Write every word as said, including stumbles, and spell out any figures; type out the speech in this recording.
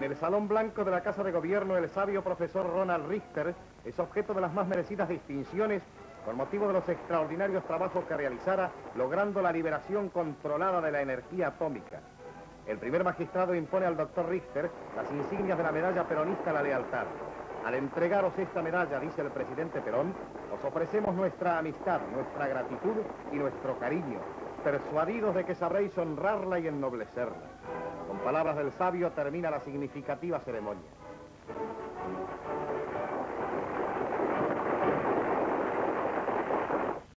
El Salón Blanco de la Casa de Gobierno del sabio profesor Ronald Richter es objeto de las más merecidas distinciones con motivo de los extraordinarios trabajos que realizara logrando la liberación controlada de la energía atómica. El primer magistrado impone al doctor Richter las insignias de la medalla peronista a la lealtad. Al entregaros esta medalla, dice el presidente Perón, os ofrecemos nuestra amistad, nuestra gratitud y nuestro cariño, persuadidos de que sabréis honrarla y ennoblecerla. Con palabras del sabio termina la significativa ceremonia.